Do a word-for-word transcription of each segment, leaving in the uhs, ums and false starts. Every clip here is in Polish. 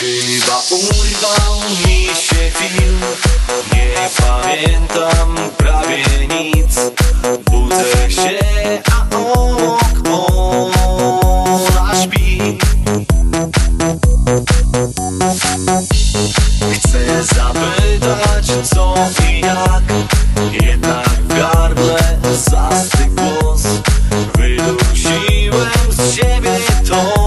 Chyba urwał mi się film, nie pamiętam prawie nic. Budzę się, a obok ona śpi. Chcę zapytać co i jak, jednak w gardle zastygł głos. Wydusiłem z siebie to.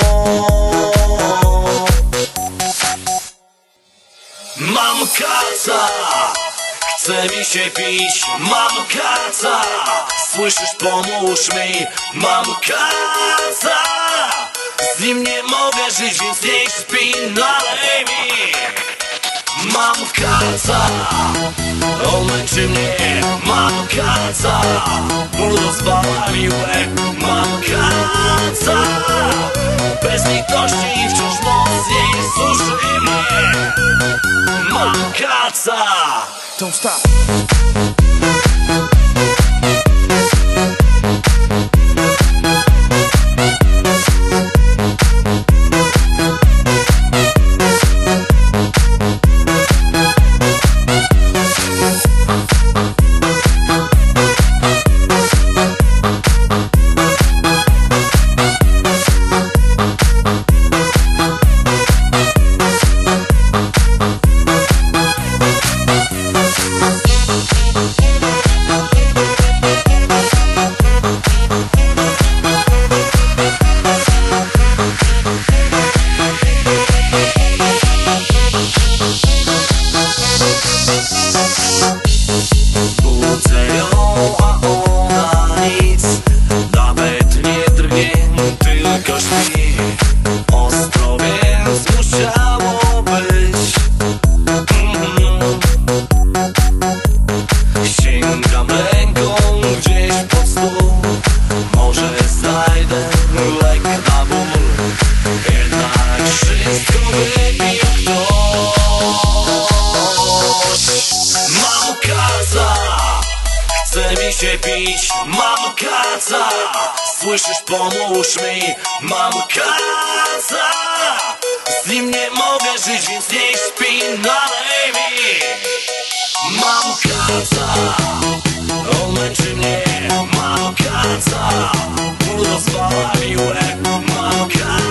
Mam kaca, chce mi się pić, mam kaca. Słyszysz, pomóż mi, mam kaca. Z nim nie mogę żyć, więc niech śpi, nalej mi. Mam kaca, on męczy mnie, mam kaca. Ból rozwala mi łeb, mam kaca. Bez litości wciąż mocniej suszy mnie. Mam kaca. Don't stop. Budzę ją, a ona nic, nawet nie drgnie, tylko śpi. Ostro, więc musiało być. mm. Sięgam ręką gdzieś pod stół, może znajdę lek na ból. Jednak wszystko wypił ktoś. Mam kaca, chce mi się pić, mam kaca. Słyszysz, pomóż mi, mam kaca. Z nim nie mogę żyć, więc niech śpi, nalej mi. Mam kaca, on męczy mnie, mam kaca. Ból rozwala mi łeb, mam kaca.